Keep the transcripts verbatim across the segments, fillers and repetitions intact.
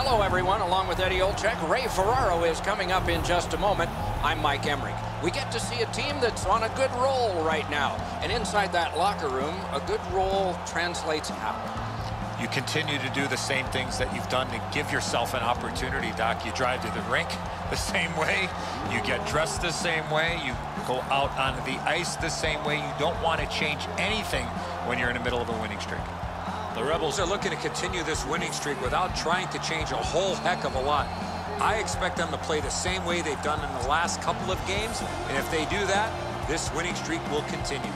Hello, everyone. Along with Eddie Olczyk, Ray Ferraro is coming up in just a moment. I'm Mike Emrick. We get to see a team that's on a good roll right now. And inside that locker room, a good roll translates how? You continue to do the same things that you've done to give yourself an opportunity, Doc. You drive to the rink the same way. You get dressed the same way. You go out onto the ice the same way. You don't want to change anything when you're in the middle of a winning streak. The Rebels are looking to continue this winning streak without trying to change a whole heck of a lot. I expect them to play the same way they've done in the last couple of games, and if they do that, this winning streak will continue.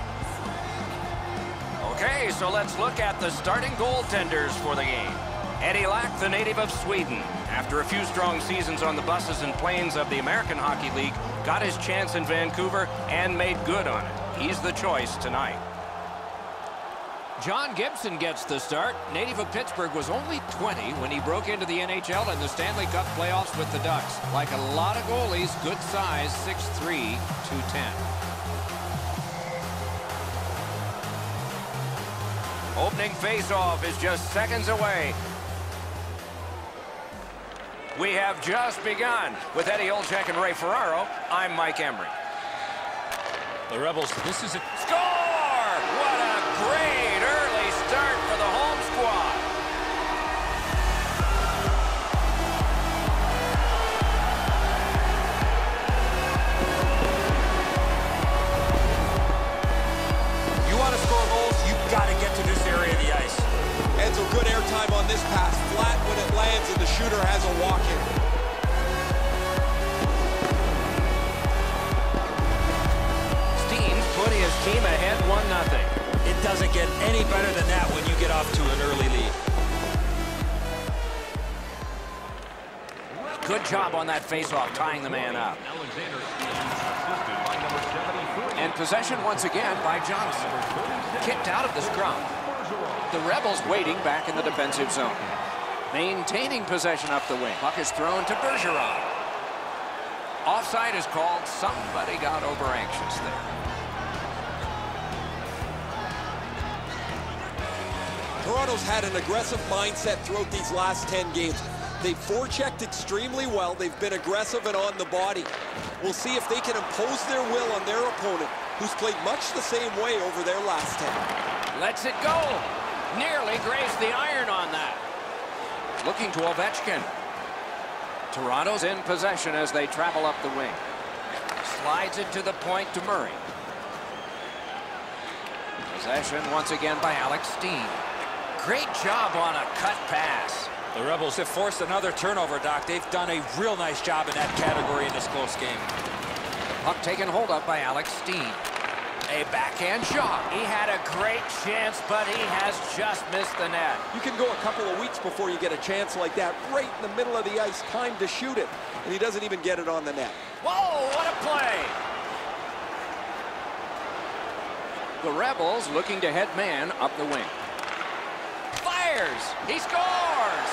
Okay, so let's look at the starting goaltenders for the game. Eddie Lack, the native of Sweden, after a few strong seasons on the buses and planes of the American Hockey League, got his chance in Vancouver and made good on it. He's the choice tonight. John Gibson gets the start. Native of Pittsburgh, was only twenty when he broke into the N H L in the Stanley Cup playoffs with the Ducks. Like a lot of goalies, good size, six three, two ten. Opening face-off is just seconds away. We have just begun. With Eddie Olczyk and Ray Ferraro, I'm Mike Emrick. The Rebels, this is a... Score! What a great early start for the home squad. You want to score goals, you've got to get to this area of the ice. And so good airtime on this pass. Flat when it lands and the shooter has a walk-in. Steen's putting his team ahead one nothing. It doesn't get any better than that when you get off to an early lead. Good job on that faceoff, tying the man up. And possession once again by Johnson. Kicked out of the scrum. The Rebels waiting back in the defensive zone. Maintaining possession up the wing. Puck is thrown to Bergeron. Offside is called. Somebody got over anxious there. Toronto's had an aggressive mindset throughout these last ten games. They've forechecked extremely well. They've been aggressive and on the body. We'll see if they can impose their will on their opponent, who's played much the same way over their last ten. Lets it go. Nearly grazed the iron on that. Looking to Ovechkin. Toronto's in possession as they travel up the wing. Slides it to the point to Murray. Possession once again by Alex Steen. Great job on a cut pass. The Rebels have forced another turnover, Doc. They've done a real nice job in that category in this close game. Puck taken hold of by Alex Steen. A backhand shot. He had a great chance, but he has just missed the net. You can go a couple of weeks before you get a chance like that, right in the middle of the ice, time to shoot it, and he doesn't even get it on the net. Whoa, what a play! The Rebels looking to head man up the wing. Fires! He scores!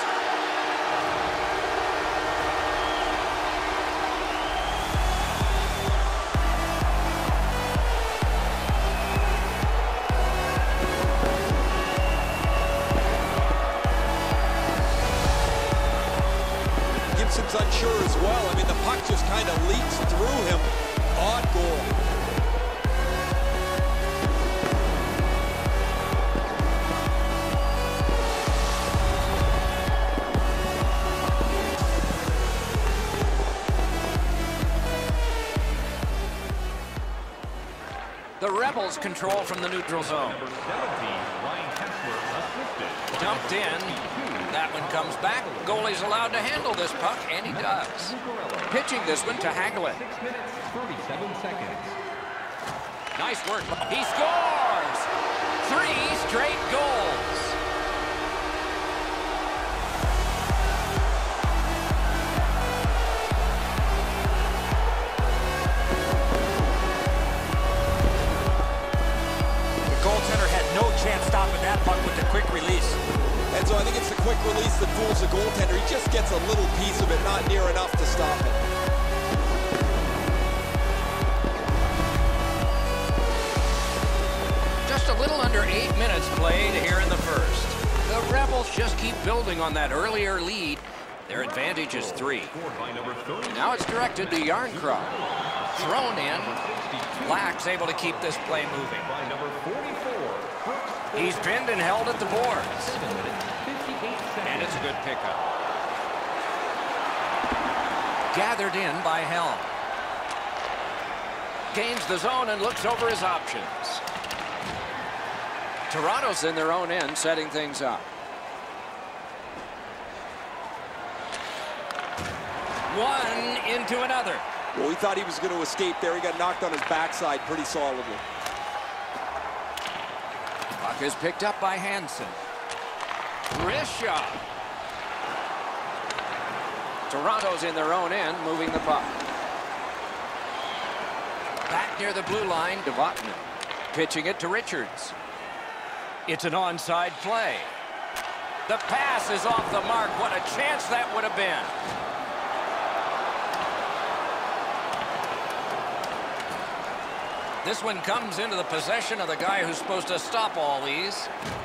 Gibson's unsure as well. I mean, the puck just kind of leaks through him. Odd goal. The Rebels control from the neutral zone. Dumped in. That one comes back. Goalie's allowed to handle this puck, and he does. Pitching this one to Hagelin. Nice work. He scores! Three straight goals. The goaltender had no chance stopping that puck with the quick release. And so I think it's the quick release that fools the goaltender. He just gets a little piece of it, not near enough to stop it. Just a little under eight minutes played here in the first. The Rebels just keep building on that earlier lead Their advantage is three. And now it's directed to Yarncroc. Thrown in. Lack's able to keep this play moving. He's pinned and held at the boards. And it's a good pickup. Gathered in by Helm. Gains the zone and looks over his options. Toronto's in their own end, setting things up. One into another. Well, he thought he was going to escape there. He got knocked on his backside pretty solidly. Puck is picked up by Hansen. Wrist shot. Toronto's in their own end, moving the puck. Back near the blue line, Devotman. Pitching it to Richards. It's an onside play. The pass is off the mark. What a chance that would have been. This one comes into the possession of the guy who's supposed to stop all these.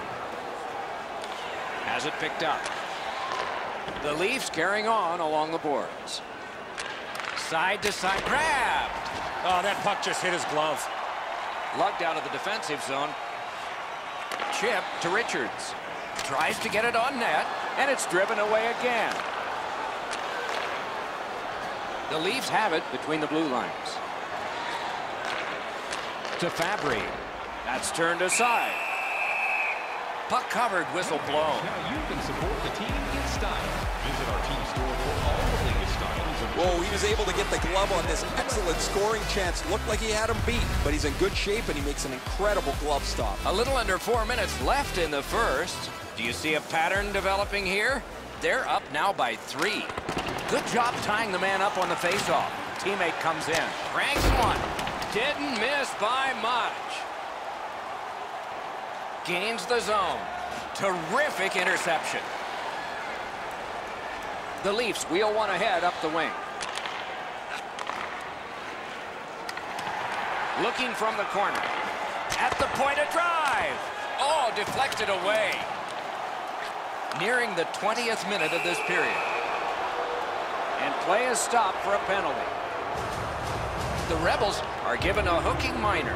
Has it picked up. The Leafs carrying on along the boards. Side to side grab. Oh, that puck just hit his glove. Lugged out of the defensive zone. Chip to Richards. Tries to get it on net, and it's driven away again. The Leafs have it between the blue lines. To Fabry. That's turned aside. Puck covered, whistle blown. Now you can support the team in style. Visit our team store for all the latest styles. Whoa, he was able to get the glove on this excellent scoring chance. Looked like he had him beat, but he's in good shape and he makes an incredible glove stop. A little under four minutes left in the first. Do you see a pattern developing here? They're up now by three. Good job tying the man up on the faceoff. Teammate comes in. Ranks one. Didn't miss by much. Gains the zone. Terrific interception. The Leafs wheel one ahead up the wing. Looking from the corner. At the point of drive. Oh, deflected away. Nearing the twentieth minute of this period. And play is stopped for a penalty. The Rebels are given a hooking minor.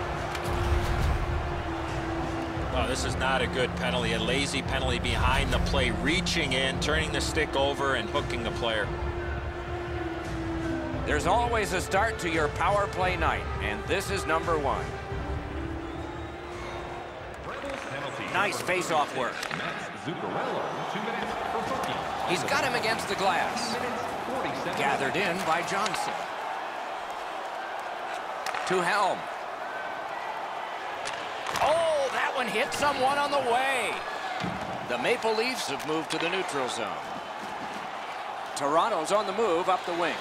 Oh, this is not a good penalty. A lazy penalty behind the play, reaching in, turning the stick over, and hooking the player. There's always a start to your power play night, and this is number one. Nice face-off work. He's got him against the glass. Gathered in by Johnson. To Helm. Oh, that one hit someone on the way. The Maple Leafs have moved to the neutral zone. Toronto's on the move up the wing.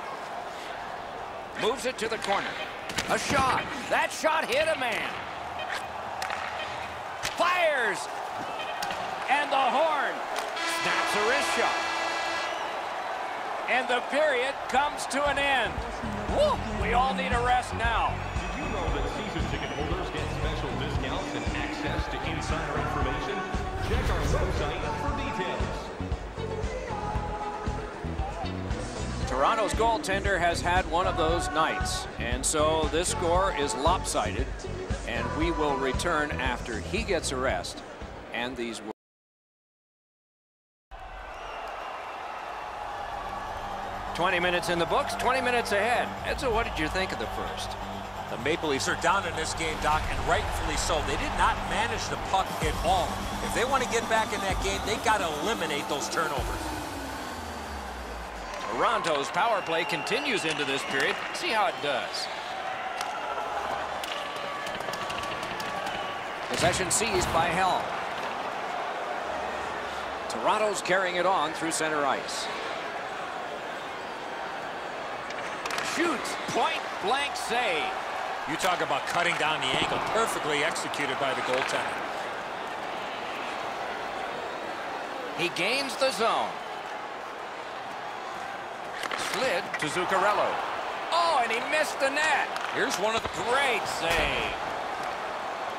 Moves it to the corner. A shot. That shot hit a man. Fires. And the horn. Snaps a wrist shot. And the period comes to an end. Woo! We all need a rest now. Did you know that season ticket holders get special discounts and access to insider information? Check our website for details. Toronto's goaltender has had one of those nights, and so this score is lopsided, and we will return after he gets a rest, and these will. twenty minutes in the books, twenty minutes ahead. Edzo, what did you think of the first? The Maple Leafs are down in this game, Doc, and rightfully so. They did not manage the puck at all. If they want to get back in that game, they got to eliminate those turnovers. Toronto's power play continues into this period. See how it does. Possession seized by Helm. Toronto's carrying it on through center ice. Shoots, point blank save. You talk about cutting down the angle, perfectly executed by the goaltender. He gains the zone. Slid to Zuccarello. Oh, and he missed the net. Here's one of the Great save.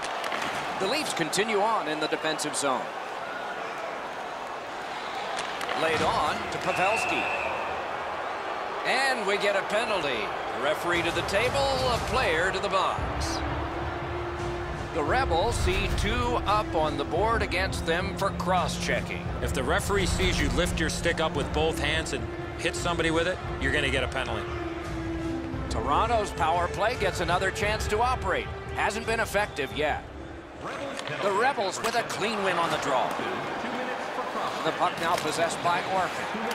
The Leafs continue on in the defensive zone. laid on to Pavelski. And we get a penalty. The referee to the table, a player to the box. The Rebels see two up on the board against them for cross-checking. If the referee sees you lift your stick up with both hands and hit somebody with it, you're going to get a penalty. Toronto's power play gets another chance to operate. Hasn't been effective yet. The Rebels with a clean win on the draw. The puck now possessed by Orpik.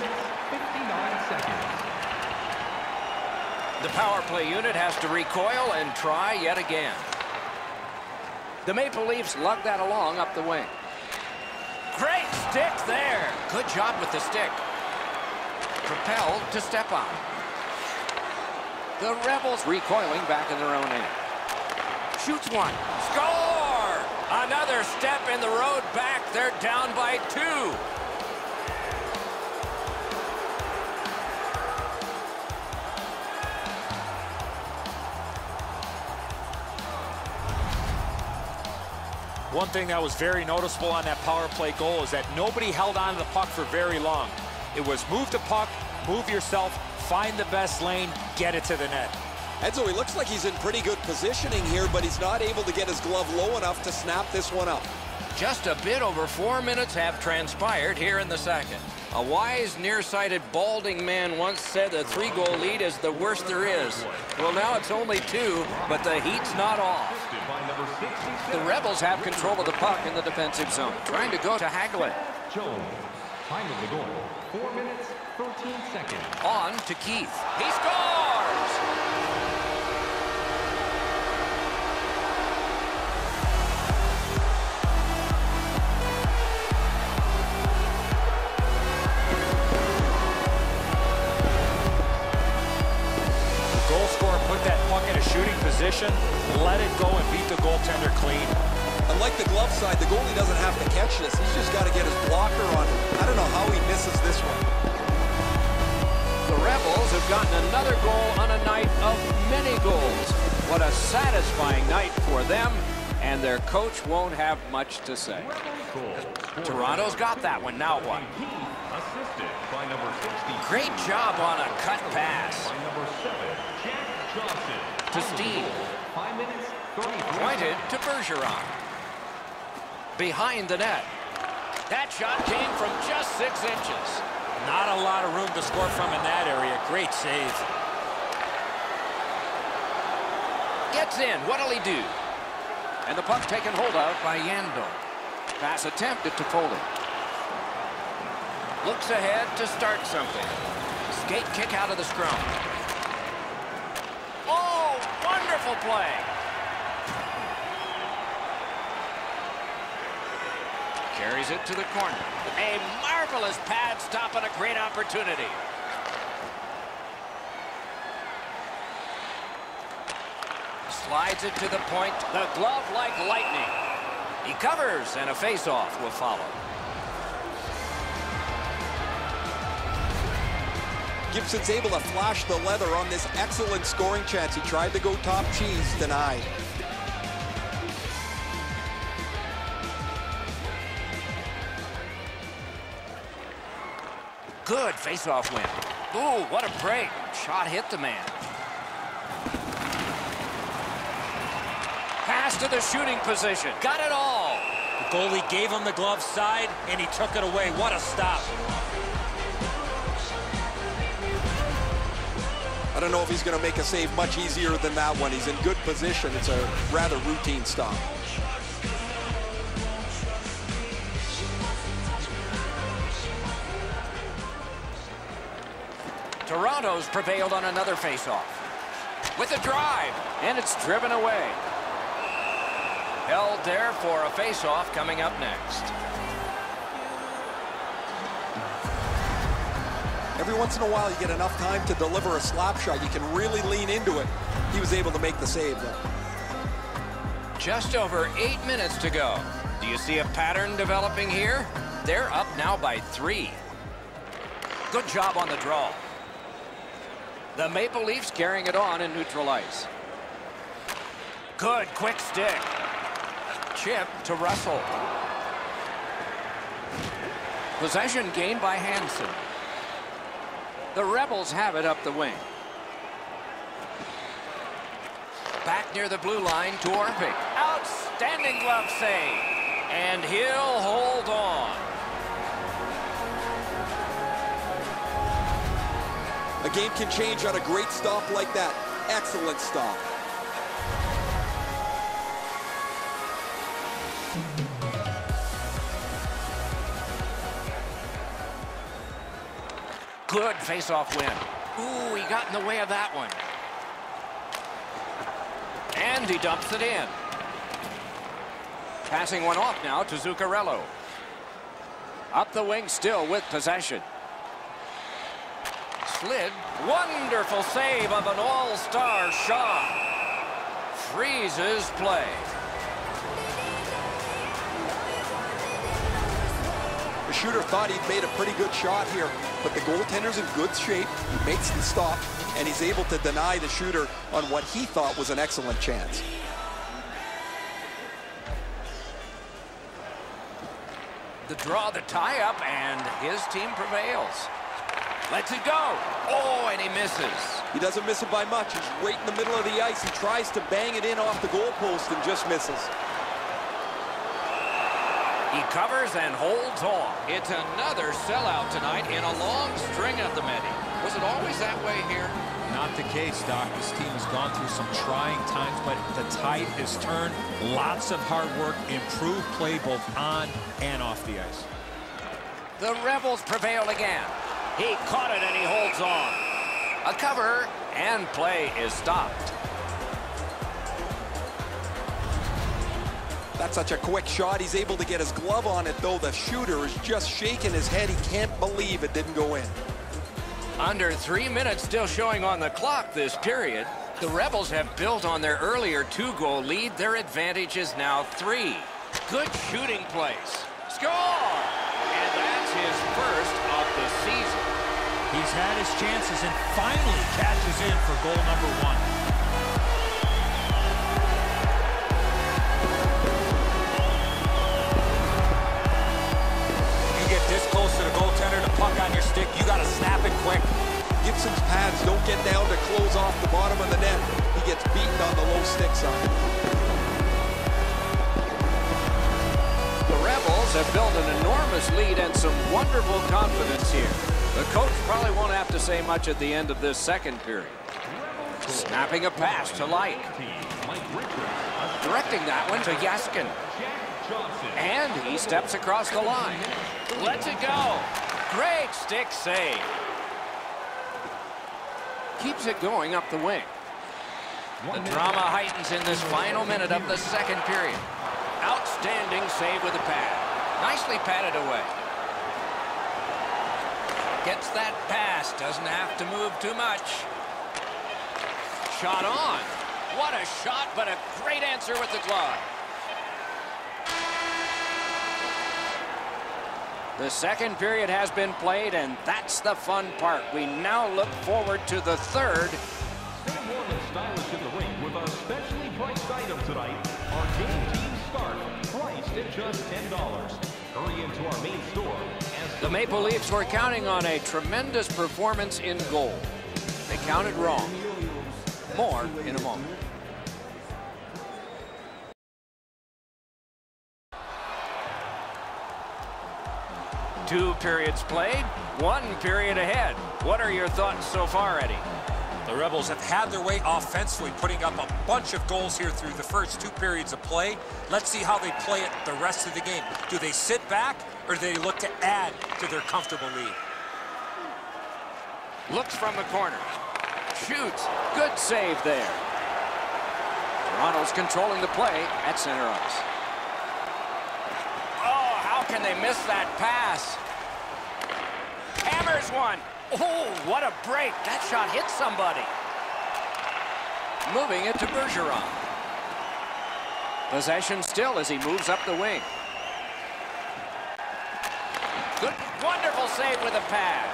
The power play unit has to recoil and try yet again. The Maple Leafs lug that along up the wing. Great stick there. Good job with the stick. Propelled to step on. The Rebels recoiling back in their own end. Shoots one. Score! Another step in the road back. They're down by two. One thing that was very noticeable on that power play goal is that nobody held on to the puck for very long. It was move the puck, move yourself, find the best lane, get it to the net. Enzo, he looks like he's in pretty good positioning here, but he's not able to get his glove low enough to snap this one up. Just a bit over four minutes have transpired here in the second. A wise, nearsighted, balding man once said the three-goal lead is the worst there is. Well, now it's only two, but the heat's not off. The Rebels have control of the puck in the defensive zone, trying to go to Hagelin. Jones, time of the goal, four minutes, thirteen seconds. On to Keith. He scores! Goal scorer put that puck in a shooting position, let it go and beat the goaltender clean. Unlike the glove side, the goalie doesn't have to catch this. He's just got to get his blocker on it. I don't know how he misses this one. The Rebels have gotten another goal on a night of many goals. What a satisfying night for them, and their coach won't have much to say. Toronto's got that one. Now what? Assisted by number sixty. Great job on a cut pass. By number seven, Jack Johnson. To Steve. Five minutes, thirty-three. Pointed to Bergeron. Behind the net. That shot came from just six inches. Not a lot of room to score from in that area. Great save. Gets in. What'll he do? And the puck's taken hold of by Yandel. Pass attempted to Foley. Looks ahead to start something. Skate kick out of the scrum. Oh, wonderful play. Carries it to the corner. A marvelous pad stop and a great opportunity. Slides it to the point. The glove like lightning. He covers, and a face-off will follow. Gibson's able to flash the leather on this excellent scoring chance. He tried to go top cheese, denied. Good face-off win. Ooh, what a break. Shot hit the man. Pass to the shooting position. Got it all. The goalie gave him the glove side, and he took it away. What a stop. I don't know if he's going to make a save much easier than that one. He's in good position. It's a rather routine stop. Toronto's prevailed on another faceoff. With a drive, and it's driven away. Held there for a faceoff coming up next. Every once in a while, you get enough time to deliver a slap shot. You can really lean into it. He was able to make the save, though. Just over eight minutes to go. Do you see a pattern developing here? They're up now by three. Good job on the draw. The Maple Leafs carrying it on in neutral ice. Good quick stick. Chip to Russell. Possession gained by Hansen. The Rebels have it up the wing. Back near the blue line to Orpik. Outstanding glove save. And he'll hold on. A game can change on a great stop like that. Excellent stop. Good face-off win. Ooh, he got in the way of that one. And he dumps it in. Passing one off now to Zuccarello. Up the wing still with possession. Slid. Wonderful save of an all-star shot. Freezes play. The shooter thought he'd made a pretty good shot here, but the goaltender's in good shape. He makes the stop, and he's able to deny the shooter on what he thought was an excellent chance. The draw, the tie-up, and his team prevails. Lets it go. Oh, and he misses. He doesn't miss it by much. He's right in the middle of the ice. He tries to bang it in off the goalpost and just misses. He covers and holds on. It's another sellout tonight in a long string at the Medi. Was it always that way here? Not the case, Doc. This team has gone through some trying times, but the tide has turned. Lots of hard work, improved play both on and off the ice. The Rebels prevail again. He caught it and he holds on. A cover and play is stopped. That's such a quick shot. He's able to get his glove on it, though. The shooter is just shaking his head. He can't believe it didn't go in. Under three minutes still showing on the clock this period. The Rebels have built on their earlier two-goal lead. Their advantage is now three. Good shooting place. Score! And that's his first of the season. He's had his chances and finally catches in for goal number one. This close to the goaltender, the puck on your stick, you got to snap it quick. Gibson's pads don't get down to close off the bottom of the net. He gets beaten on the low stick side. The Rebels have built an enormous lead and some wonderful confidence here. The coach probably won't have to say much at the end of this second period. Snapping a pass to Light. Directing that one to Jaskin. And he steps across the line. Lets it go. Great stick save. Keeps it going up the wing. The drama heightens in this final minute of the second period. Outstanding save with a pad. Nicely padded away. Gets that pass. Doesn't have to move too much. Shot on. What a shot, but a great answer with the glove. The second period has been played, and that's the fun part. We now look forward to the third. Stay warm and stylish in the ring with our specially priced item tonight. Our game team start, priced at just ten dollars. Hurry into our main store. As The Maple Leafs were counting on a tremendous performance in goal. They counted wrong. More in a moment. Two periods played, one period ahead. What are your thoughts so far, Eddie? The Rebels have had their way offensively, putting up a bunch of goals here through the first two periods of play. Let's see how they play it the rest of the game. Do they sit back, or do they look to add to their comfortable lead? Looks from the corner. Shoots. Good save there. Toronto's controlling the play at center ice. Oh, how can they miss that pass? Hammers one. Oh, what a break. That shot hit somebody. Moving it to Bergeron. Possession still as he moves up the wing. Good, wonderful save with a pad.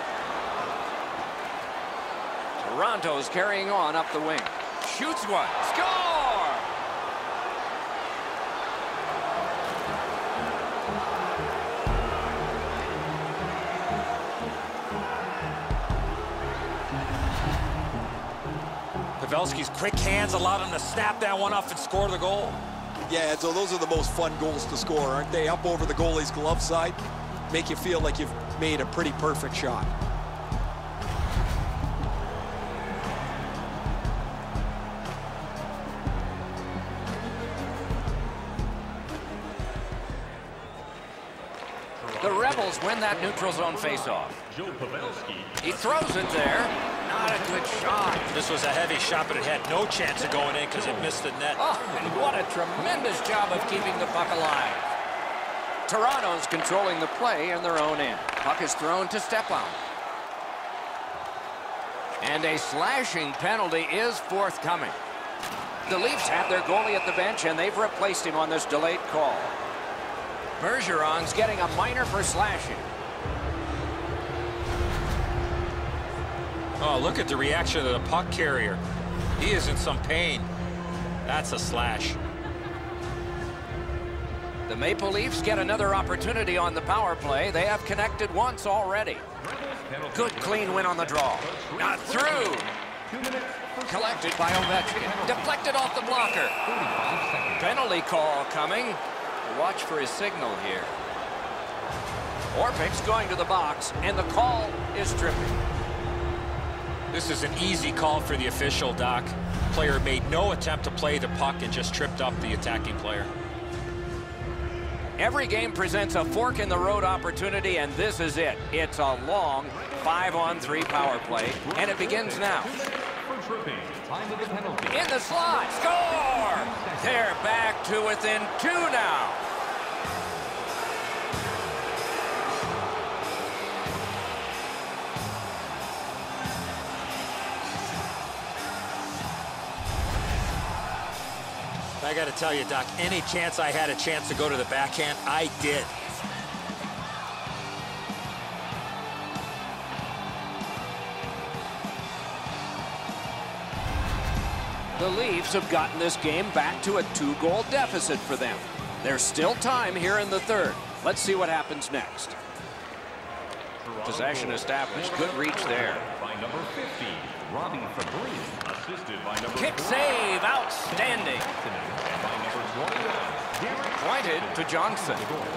Toronto's carrying on up the wing. Shoots one. Score! Pavelski's quick hands allowed him to snap that one off and score the goal. Yeah, so those are the most fun goals to score, aren't they? Up over the goalie's glove side, make you feel like you've made a pretty perfect shot. The Rebels win that neutral zone faceoff. Joe Pavelski. He throws it there. Not a good shot. This was a heavy shot, but it had no chance of going in because it missed the net. Oh, and what a tremendous job of keeping the puck alive. Toronto's controlling the play in their own end. Puck is thrown to Stepan. And a slashing penalty is forthcoming. The Leafs have their goalie at the bench, and they've replaced him on this delayed call. Bergeron's getting a minor for slashing. Oh, look at the reaction of the puck carrier. He is in some pain. That's a slash. The Maple Leafs get another opportunity on the power play. They have connected once already. Good clean win on the draw. Not through. Collected by Ovechkin. Deflected off the blocker. Penalty call coming. Watch for his signal here. Orpik's going to the box, and the call is tripping. This is an easy call for the official, Doc. Player made no attempt to play the puck and just tripped up the attacking player. Every game presents a fork-in-the-road opportunity, and this is it. It's a long five-on-three power play, and it begins now. In the slot, score! They're back to within two now. I got to tell you, Doc, any chance I had a chance to go to the backhand, I did. The Leafs have gotten this game back to a two-goal deficit for them. There's still time here in the third. Let's see what happens next. Possession established. Good reach there. By number fifty, Robbie Fabry, assisted by number Kick save, outstanding. And by number twenty-one, Derek Pointed to Johnson.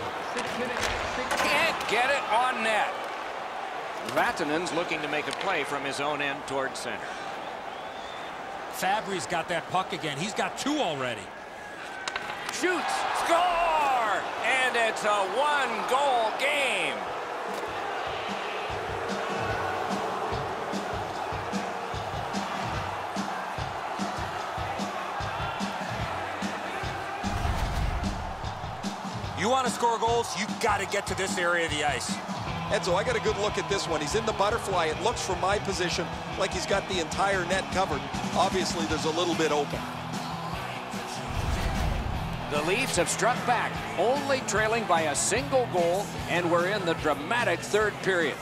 Can't get it on net. Vatanen's looking to make a play from his own end toward center. Fabry's got that puck again. He's got two already. Shoots, score, and it's a one-goal game. You want to score goals, you got to get to this area of the ice. Edzo, I got a good look at this one. He's in the butterfly. It looks from my position like he's got the entire net covered. Obviously, there's a little bit open. The Leafs have struck back, only trailing by a single goal, and we're in the dramatic third period.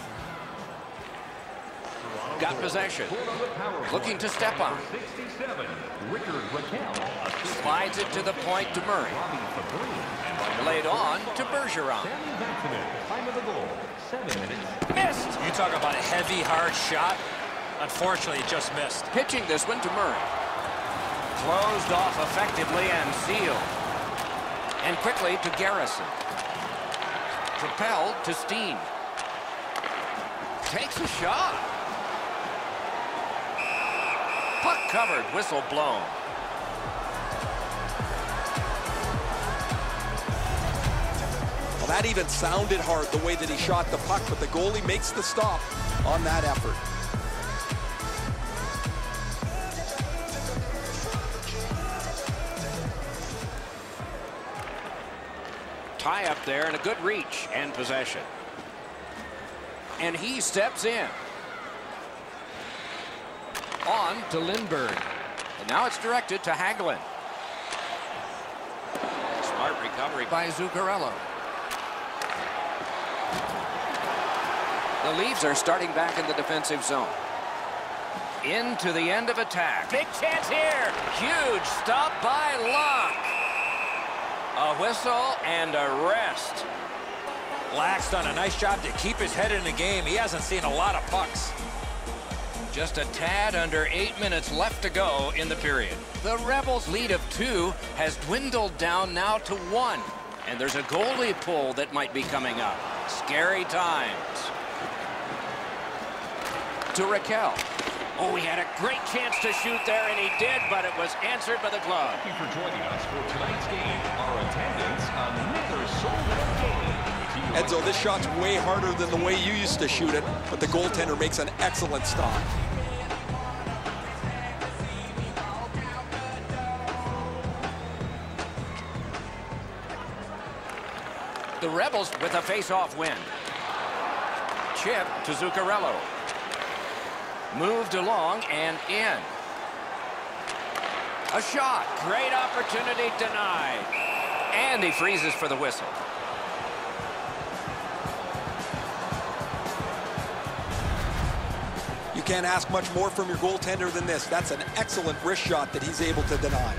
Got possession. Looking to step on. sixty-seven, Richard Raquel, Slides it to the point to Murray. Laid on to Bergeron. Sammy Vatanene, time of the goal, seven minutes. Missed. You talk about a heavy, hard shot. Unfortunately, it just missed. Pitching this one to Murray. Closed off effectively and sealed. And quickly to Garrison. Propelled to Steen. Takes a shot. Puck covered, whistle blown. Well, that even sounded hard the way that he shot the puck, but the goalie makes the stop on that effort. Tie up there and a good reach and possession. And he steps in. On to Lindbergh. And now it's directed to Hagelin. Smart recovery by Zuccarello. The Leafs are starting back in the defensive zone. Into the end of attack. Big chance here. Huge stop by Locke. A whistle and a rest. Lack's done a nice job to keep his head in the game. He hasn't seen a lot of pucks. Just a tad under eight minutes left to go in the period. The Rebels' lead of two has dwindled down now to one. And there's a goalie pull that might be coming up. Scary times. To Raquel. Oh, he had a great chance to shoot there, and he did, but it was answered by the glove. Thank you for joining us for tonight's game. Our attendance, another sold-out game. Edzo, this shot's way harder than the way you used to shoot it, but the goaltender makes an excellent stop. The Rebels with a face-off win. Chip to Zuccarello. Moved along and in. A shot. Great opportunity denied. And he freezes for the whistle. You can't ask much more from your goaltender than this. That's an excellent wrist shot that he's able to deny.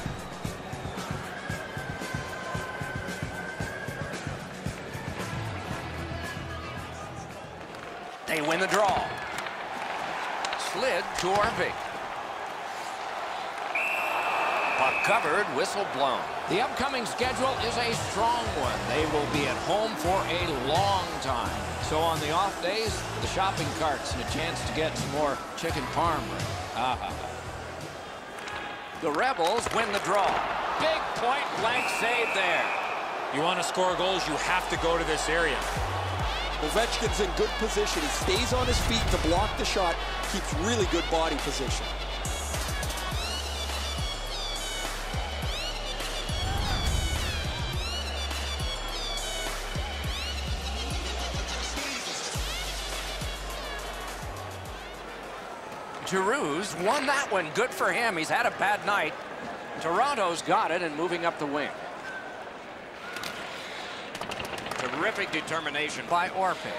They win the draw. Slid to Orpik. Puck covered, whistle blown. The upcoming schedule is a strong one. They will be at home for a long time. So on the off days, the shopping carts and a chance to get some more chicken parm. Ah. The Rebels win the draw. Big point blank save there. You want to score goals, you have to go to this area. Ovechkin's in good position. He stays on his feet to block the shot, keeps really good body position. Giroux's won that one. Good for him. He's had a bad night. Toronto's got it and moving up the wing. Terrific determination by Orpik.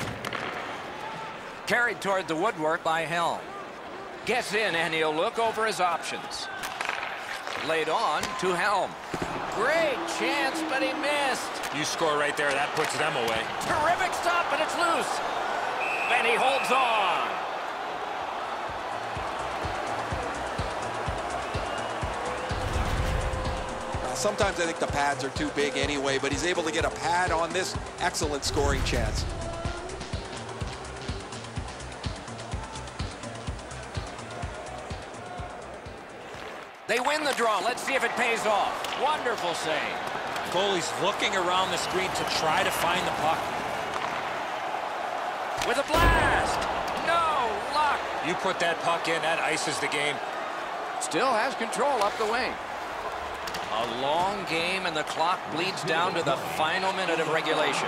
Carried toward the woodwork by Helm. Gets in and he'll look over his options. Laid on to Helm. Great chance, but he missed. You score right there, that puts them away. Terrific stop, but it's loose. And he holds on. Sometimes I think the pads are too big anyway, but he's able to get a pad on this excellent scoring chance. They win the draw. Let's see if it pays off. Wonderful save. Goalie's looking around the screen to try to find the puck. With a blast. No luck. You put that puck in, that ices the game. Still has control up the wing. A long game, and the clock bleeds down to the final minute of regulation.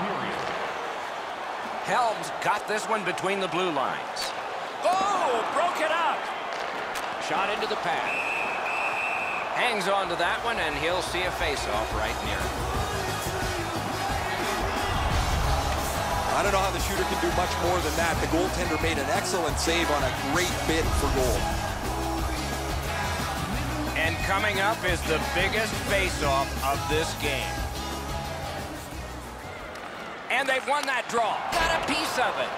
Helms got this one between the blue lines. Oh, broke it up. Shot into the pad. Hangs on to that one, and he'll see a face-off right near it. I don't know how the shooter can do much more than that. The goaltender made an excellent save on a great bid for goal. And coming up is the biggest face-off of this game. And they've won that draw. Got a piece of it.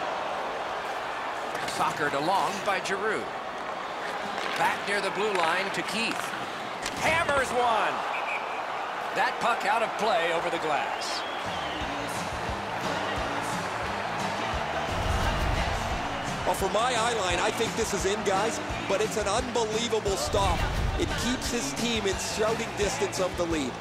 Soccered along by Giroux. Back near the blue line to Keith. Hammers one. That puck out of play over the glass. Well, for my eye line, I think this is in, guys, but it's an unbelievable stop. It keeps his team in shouting distance of the lead.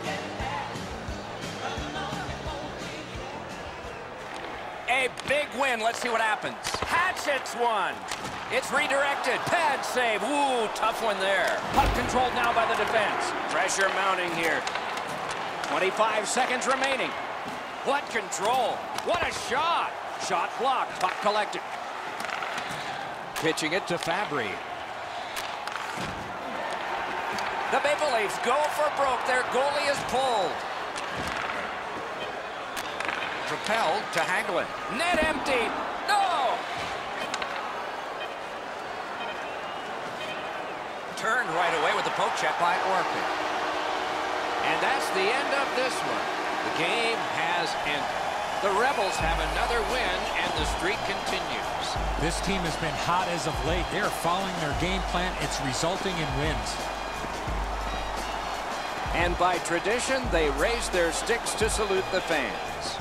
A big win. Let's see what happens. Hatchets one. It's redirected. Pad save. Ooh, tough one there. Puck controlled now by the defense. Pressure mounting here. twenty-five seconds remaining. What control. What a shot. Shot blocked. Puck collected. Pitching it to Fabry. The Maple Leafs go for broke. Their goalie is pulled. Propelled to Hagelin. Net empty. No! Turned right away with the poke check by Orpik. And that's the end of this one. The game has ended. The Rebels have another win, and the streak continues. This team has been hot as of late. They are following their game plan. It's resulting in wins. And by tradition, they raise their sticks to salute the fans.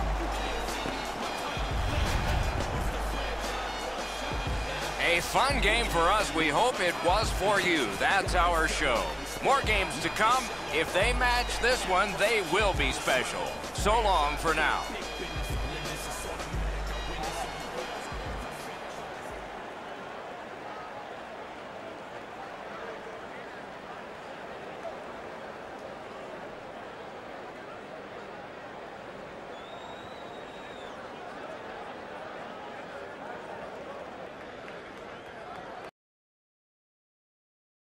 A fun game for us. We hope it was for you. That's our show. More games to come. If they match this one, they will be special. So long for now.